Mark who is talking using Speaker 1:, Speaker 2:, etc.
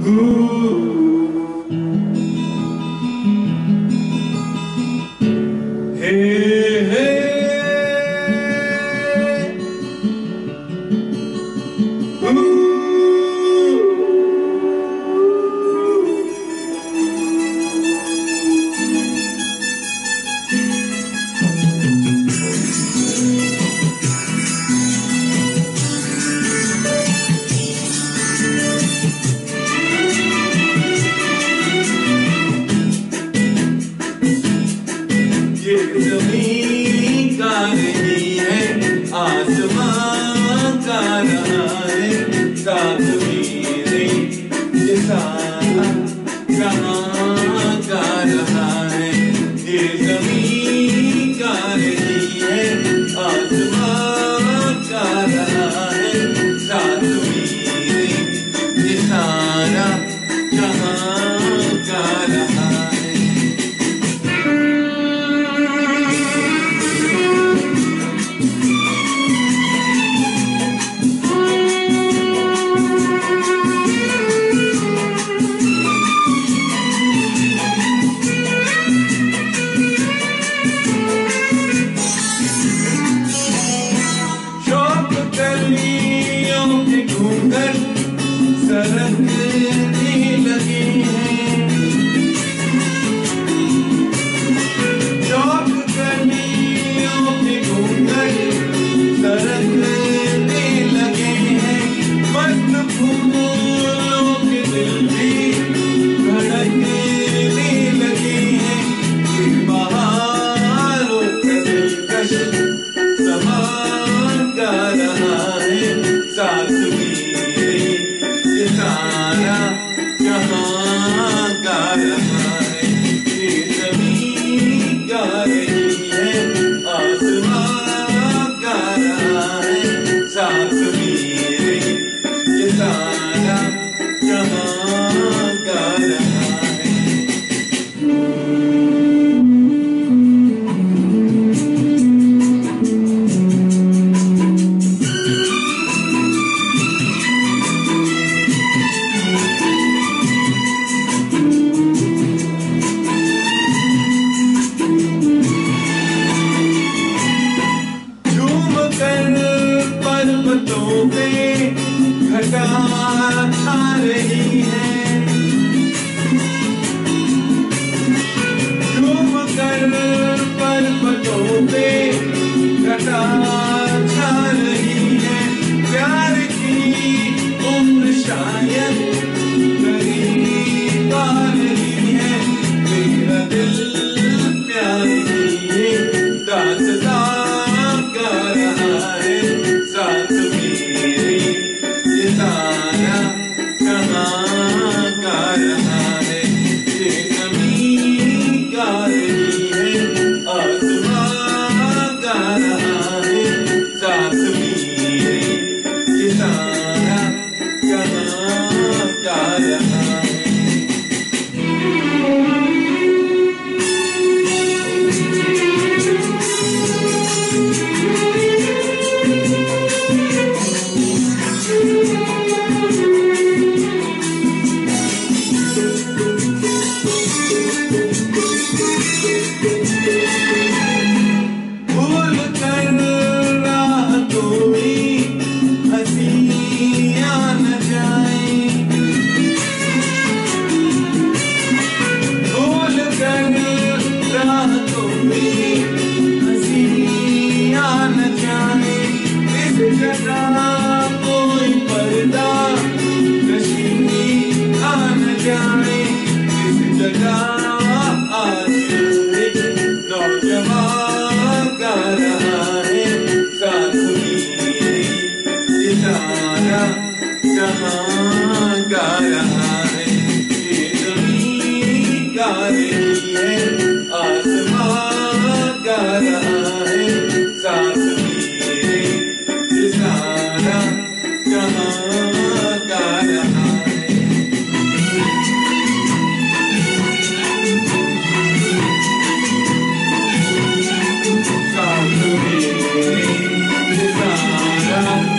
Speaker 1: ये ज़मीन गा रही है, आसमां गा रहा है, साथ मेरे ये सारा जहां गा रहा है। ये ज़मीन गा रही है, आसमां गा रहा है, साथ मेरे ये सारा जहां गा रहा है। घूंघट सरकने लगे हैं, चौक गर्मियों के घूंघट सरकने लगे हैं, मस्त फूलों के दिल भी धड़कने लगे हैं। बहारों का दिलकश समा गा रहा है, साथ मेरे ये सारा जहां गा रहा है। ये ज़मीन गा रही है, आसमां गा रहा है, साथ मेरे ये सारा जहां गा रहा है। पर्वतों पे घटा छा रही है, झूम कर पर्वतों पे घटा छा रही है। प्यार की उम्र शायद करीब आ रही है, मेरा दिल प्यार की दास्तां गा रहा है, साथ मेरे ये सारा जहां गा रहा है। ये ज़मीन गा रही है, आसमां गा रहा है, साथ मेरे ये सारा जहां गा रहा है। भूल कर राहतों में हंसियां न जाए, भूल कर राहतों में हंसियां न जाए। इस जगह कोई पर्दा नशीं आ न जाए, इस जगह आज एक नौजवान गा रहा है, साथ मेरे ये सारा जहां गा रहा है। ये ज़मीन गा रही है, आसमां गा रहा है, साथ मेरे ये सारा जहां गा रहा है। साथ मेरे ये सारा